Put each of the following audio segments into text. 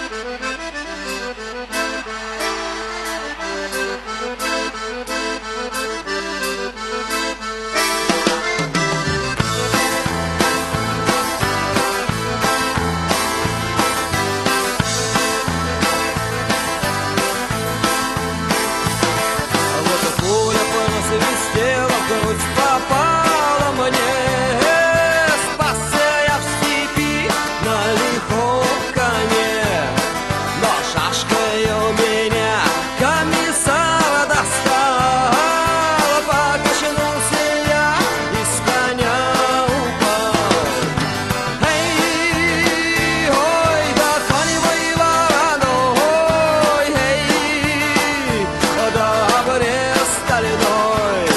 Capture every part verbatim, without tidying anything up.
Попала мне, спасся я в степи на лихом коне, но шашкой у меня комиссара достала, покачнулся я и с коня упал. Эй, ой, да коневой вороной, эй, да брест стальной.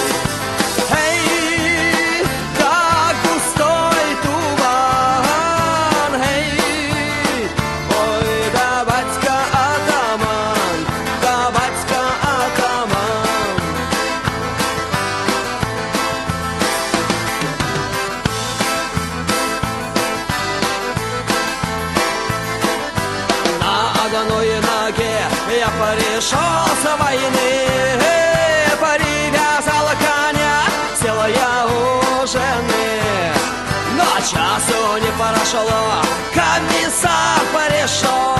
Я порешался войны, привязал коня, села я у жены. Но часу не прошло, комиссар порешил.